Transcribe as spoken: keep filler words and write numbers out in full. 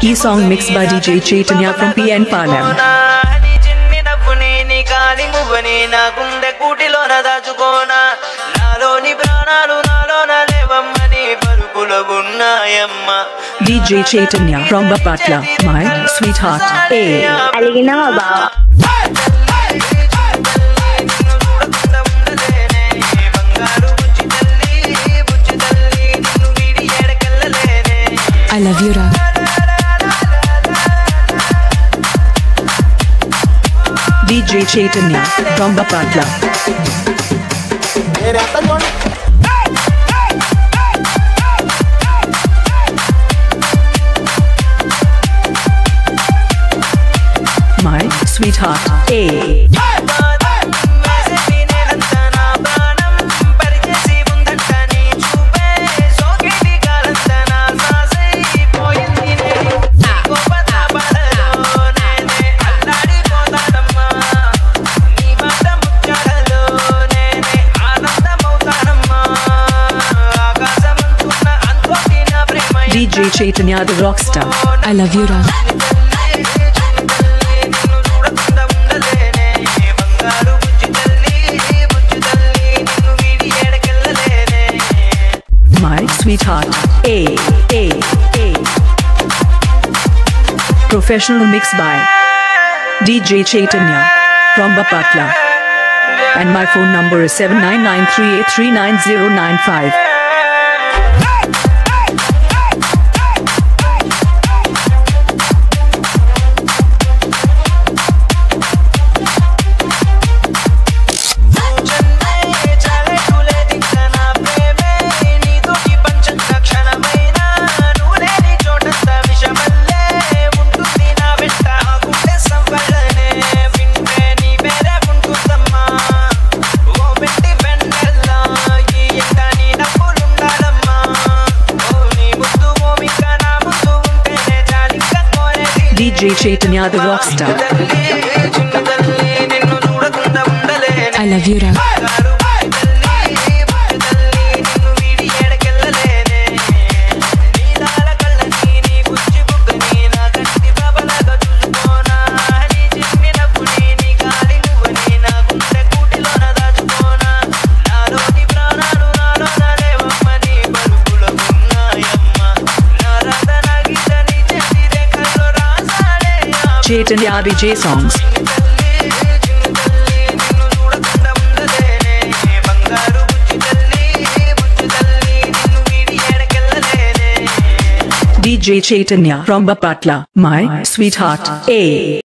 E-song mixed by D J Chaitanya from P N Palem. D J Chaitanya from Bapatla, my sweetheart. A. Aligina Baba. I love you, Ra. D J Chaitanya from Bapatla. My sweetheart. A. D J Chaitanya the Rockstar. I love you, Ra. My sweetheart. A. A. A. Professional mix by D J Chaitanya from Bapatla. And my phone number is seven nine nine three eight three nine zero nine five. D J Chaitanya the Rockstar. I love you, Ra. Chaitanya D J songs. D J Chaitanya from Bapatla, my sweetheart. A.